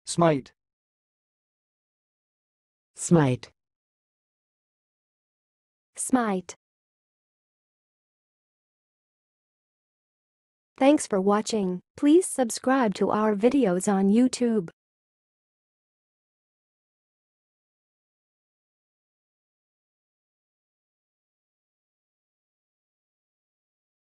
smite, smite, smite. Thanks for watching. Please subscribe to our videos on YouTube.